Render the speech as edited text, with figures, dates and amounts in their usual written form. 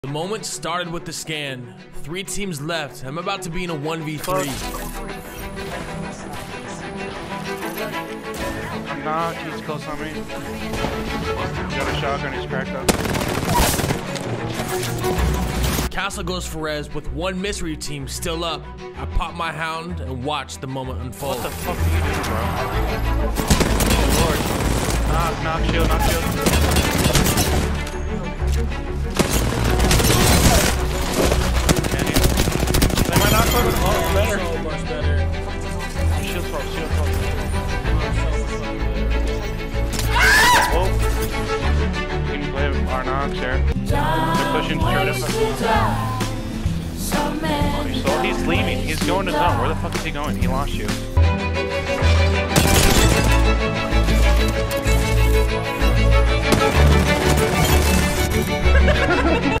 The moment started with the scan. 3 teams left. I'm about to be in a 1v3. I'm knocked. He's close on me. Got a shotgun. He's cracked up. Castle goes for res with 1 mystery team still up. I pop my hound and watch the moment unfold. What the fuck are you doing, bro? Oh lord. Knock, shield, knock, shield. They might not put it better. So much better. Shield 12, shield 12. Oh. You can play with our knocks here. They're pushing straight up. Oh, he's leaving. He's going to zone. Where the fuck is he going? He lost you.